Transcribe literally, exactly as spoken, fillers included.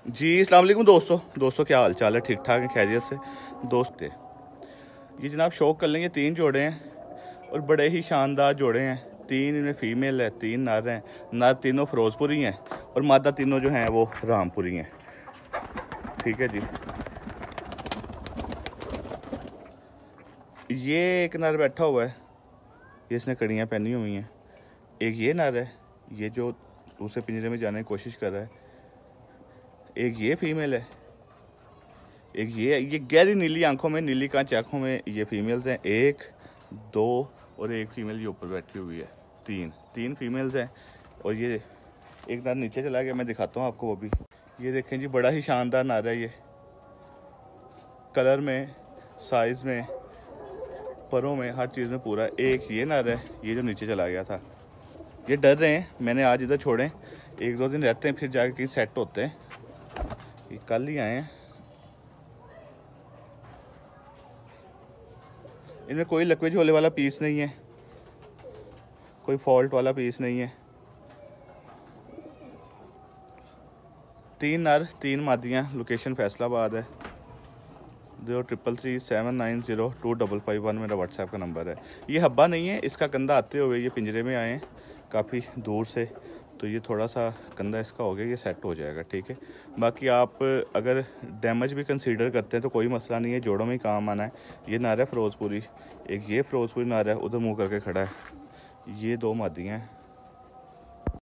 जी अस्सलाम वालेकुम दोस्तों दोस्तों क्या हाल चाल है? ठीक ठाक है, खैरियत से दोस्त। ये जनाब शौक कर लेंगे, तीन जोड़े हैं और बड़े ही शानदार जोड़े हैं। तीन इनमें फ़ीमेल है, तीन नर हैं। नर तीनों फिरोजपुरी हैं और मादा तीनों जो हैं वो रामपुरी हैं। ठीक है जी। ये एक नर बैठा हुआ है, ये इसने कड़ियाँ पहनी हुई हैं। एक ये नर है, ये जो दूसरे पिंजरे में जाने की कोशिश कर रहा है। एक ये फीमेल है, एक ये ये गहरी नीली आंखों में, नीली कांच आंखों में ये फीमेल्स हैं। एक दो और एक फीमेल ये ऊपर बैठी हुई है। तीन तीन फीमेल्स हैं और ये एक नर नीचे चला गया, मैं दिखाता हूँ आपको वो भी। ये देखें जी, बड़ा ही शानदार नर है ये, कलर में, साइज़ में, परों में, हर चीज़ में पूरा। एक ये नर है, ये जो नीचे चला गया था। ये डर रहे हैं, मैंने आज इधर छोड़े, एक दो दिन रहते हैं फिर जाके कहीं सेट होते हैं। ये कल ही आए हैं। इनमें कोई लकवे झोले वाला पीस नहीं है, कोई फॉल्ट वाला पीस नहीं है। तीन नर तीन मादियाँ। लोकेशन फैसलाबाद है। Zero triple three seven nine zero two double five one मेरा व्हाट्सएप का नंबर है। ये हब्बा नहीं है, इसका कंधा आते हुए ये पिंजरे में आए हैं काफ़ी दूर से, तो ये थोड़ा सा कंधा इसका हो गया, ये सेट हो जाएगा। ठीक है, बाकी आप अगर डैमेज भी कंसीडर करते हैं तो कोई मसला नहीं है, जोड़ों में ही काम आना है। ये नार है फिरोजपुरी, एक ये फिरोजपुरी नार है, उधर मुँह करके खड़ा है। ये दो मादियाँ हैं।